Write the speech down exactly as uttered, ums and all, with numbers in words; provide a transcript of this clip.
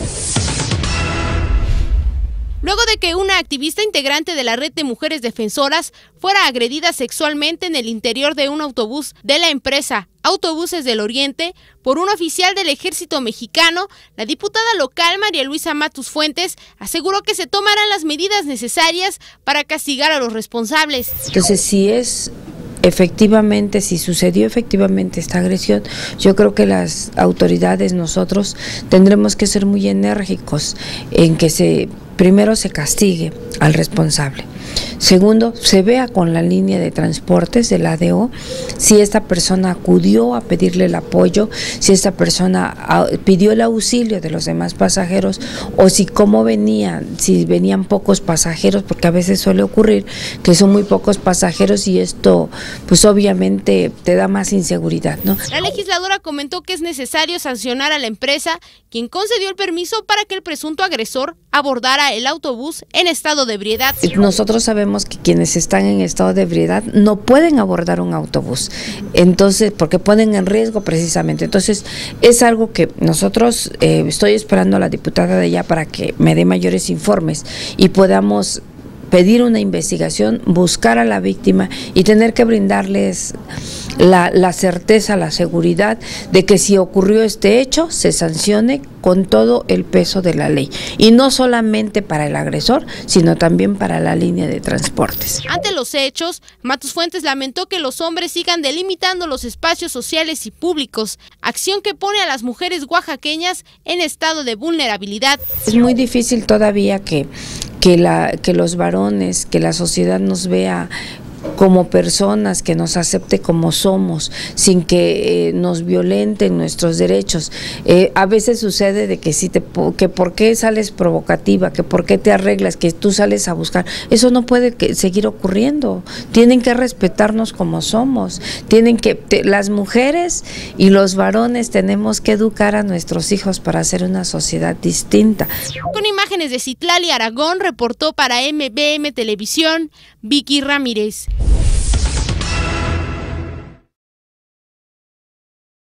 Luego de que una activista integrante de la red de mujeres defensoras fuera agredida sexualmente en el interior de un autobús de la empresa Autobuses del Oriente por un oficial del ejército mexicano, la diputada local María Luisa Matus Fuentes aseguró que se tomarán las medidas necesarias para castigar a los responsables. Entonces, si es efectivamente, si sucedió efectivamente esta agresión, yo creo que las autoridades, nosotros, tendremos que ser muy enérgicos en que se primero se castigue al responsable. Segundo, se vea con la línea de transportes del A D O si esta persona acudió a pedirle el apoyo, si esta persona pidió el auxilio de los demás pasajeros o si cómo venían, si venían pocos pasajeros, porque a veces suele ocurrir que son muy pocos pasajeros y esto pues obviamente te da más inseguridad, ¿no? La legisladora comentó que es necesario sancionar a la empresa quien concedió el permiso para que el presunto agresor abordara el autobús en estado de ebriedad. Nosotros sabemos que quienes están en estado de ebriedad no pueden abordar un autobús, entonces porque ponen en riesgo precisamente. Entonces es algo que nosotros eh, estoy esperando a la diputada de allá para que me dé mayores informes y podamos pedir una investigación, buscar a la víctima y tener que brindarles la, la certeza, la seguridad de que si ocurrió este hecho, se sancione con todo el peso de la ley. Y no solamente para el agresor, sino también para la línea de transportes. Ante los hechos, Matus Fuentes lamentó que los hombres sigan delimitando los espacios sociales y públicos, acción que pone a las mujeres oaxaqueñas en estado de vulnerabilidad. Es muy difícil todavía que Que, la, que los varones, que la sociedad nos vea como personas, que nos acepte como somos, sin que eh, nos violenten nuestros derechos. Eh, a veces sucede de que si te que por qué sales provocativa, que por qué te arreglas, que tú sales a buscar. Eso no puede que, seguir ocurriendo. Tienen que respetarnos como somos. Tienen que te, las mujeres y los varones tenemos que educar a nuestros hijos para hacer una sociedad distinta. Con imágenes de Citlali Aragón, reportó para M B M Televisión, Vicky Ramírez.